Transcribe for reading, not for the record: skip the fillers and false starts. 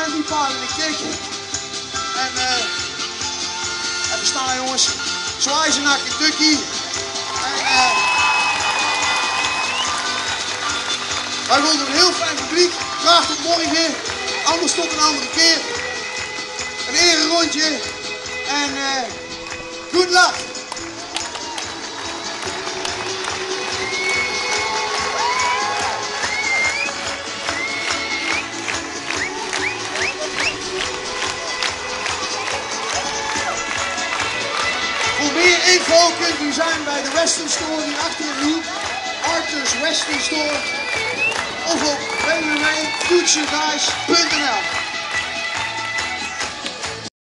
zijn die paarden in de kick. En even staan jongens. Zwaaien ze naar Kentucky. En wij wilden een heel fijn publiek. Graag tot morgen. Anders tot een andere keer. Een erenrondje. En good luck. Voor meer info kunt u zijn bij de Western Store die achter u, Arthur's Western Store, of op www.futureguys.nl.